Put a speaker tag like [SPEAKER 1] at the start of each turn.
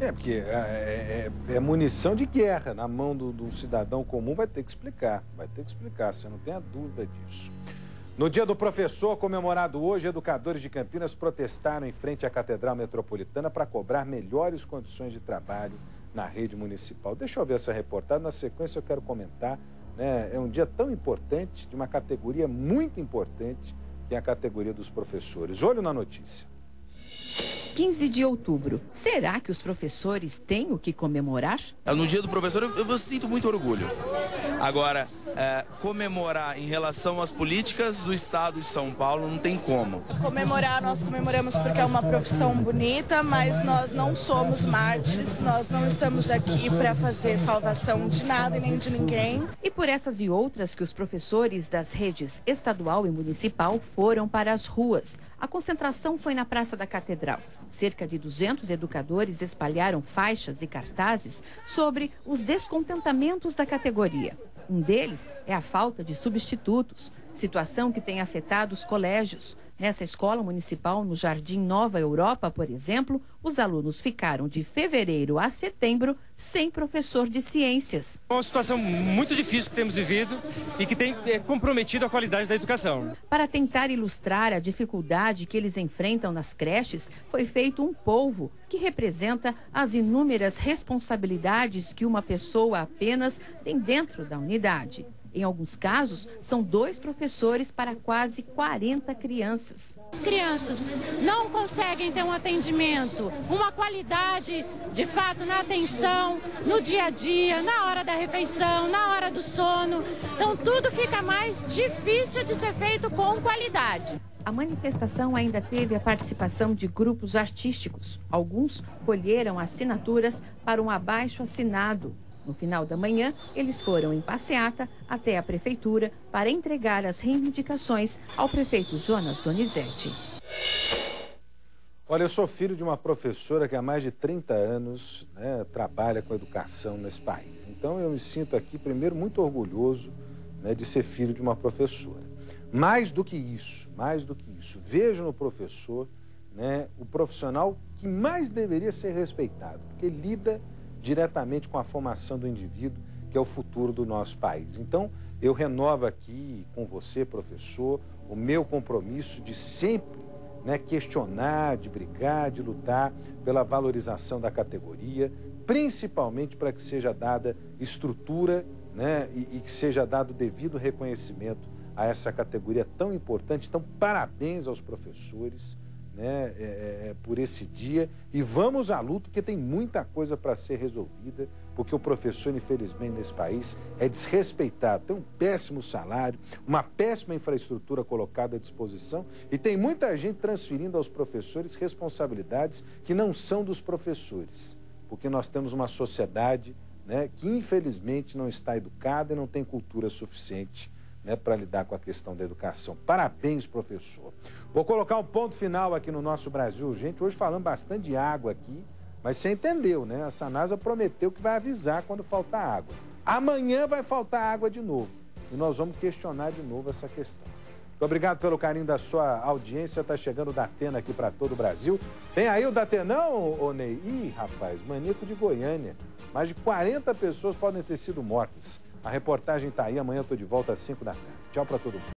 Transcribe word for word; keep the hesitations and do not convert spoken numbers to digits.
[SPEAKER 1] É, porque é, é, é munição de guerra na mão do, do cidadão comum, vai ter que explicar, vai ter que explicar, você não tem a dúvida disso. No Dia do Professor, comemorado hoje, educadores de Campinas protestaram em frente à Catedral Metropolitana para cobrar melhores condições de trabalho na rede municipal. Deixa eu ver essa reportagem, na sequência eu quero comentar, né? É um dia tão importante, de uma categoria muito importante, que é a categoria dos professores. Olho na notícia.
[SPEAKER 2] quinze de outubro. Será que os professores têm o que comemorar?
[SPEAKER 3] No Dia do Professor eu, eu sinto muito orgulho. Agora, é, comemorar em relação às políticas do Estado de São Paulo não tem como.
[SPEAKER 4] Comemorar, nós comemoramos porque é uma profissão bonita, mas nós não somos mártires, nós não estamos aqui para fazer salvação de nada e nem de ninguém.
[SPEAKER 2] E por essas e outras que os professores das redes estadual e municipal foram para as ruas. A concentração foi na Praça da Catedral. Cerca de duzentos educadores espalharam faixas e cartazes sobre os descontentamentos da categoria. Um deles é a falta de substitutos, situação que tem afetado os colégios. Nessa escola municipal, no Jardim Nova Europa, por exemplo, os alunos ficaram de fevereiro a setembro sem professor de ciências.
[SPEAKER 5] É uma situação muito difícil que temos vivido e que tem comprometido a qualidade da educação.
[SPEAKER 2] Para tentar ilustrar a dificuldade que eles enfrentam nas creches, foi feito um polvo que representa as inúmeras responsabilidades que uma pessoa apenas tem dentro da unidade. Em alguns casos, são dois professores para quase quarenta crianças.
[SPEAKER 6] As crianças não conseguem ter um atendimento, uma qualidade, de fato, na atenção, no dia a dia, na hora da refeição, na hora do sono. Então, tudo fica mais difícil de ser feito com qualidade.
[SPEAKER 2] A manifestação ainda teve a participação de grupos artísticos. Alguns colheram assinaturas para um abaixo-assinado. No final da manhã, eles foram em passeata até a prefeitura para entregar as reivindicações ao prefeito Jonas Donizete.
[SPEAKER 1] Olha, eu sou filho de uma professora que há mais de trinta anos, né, trabalha com educação nesse país. Então eu me sinto aqui, primeiro, muito orgulhoso, né, de ser filho de uma professora. Mais do que isso, mais do que isso, vejo no professor, né, o profissional que mais deveria ser respeitado, porque lida diretamente com a formação do indivíduo, que é o futuro do nosso país. Então, eu renovo aqui com você, professor, o meu compromisso de sempre, né, questionar, de brigar, de lutar pela valorização da categoria, principalmente para que seja dada estrutura, né, e, e que seja dado devido reconhecimento a essa categoria tão importante. Então, parabéns aos professores, né, é, é, por esse dia, e vamos à luta, porque tem muita coisa para ser resolvida, porque o professor, infelizmente, nesse país é desrespeitado, tem um péssimo salário, uma péssima infraestrutura colocada à disposição, e tem muita gente transferindo aos professores responsabilidades que não são dos professores, porque nós temos uma sociedade, né, que infelizmente não está educada e não tem cultura suficiente, né, para lidar com a questão da educação. Parabéns, professor. Vou colocar um ponto final aqui no nosso Brasil Urgente. Hoje falando bastante de água aqui, mas você entendeu, né? A Sanasa prometeu que vai avisar quando faltar água. Amanhã vai faltar água de novo. E nós vamos questionar de novo essa questão. Muito obrigado pelo carinho da sua audiência. Está chegando o Datena aqui para todo o Brasil. Tem aí o Datenão, ô Ney? Ih, rapaz, maníaco de Goiânia. Mais de quarenta pessoas podem ter sido mortas. A reportagem está aí, amanhã eu estou de volta às cinco da tarde. Tchau para todo mundo.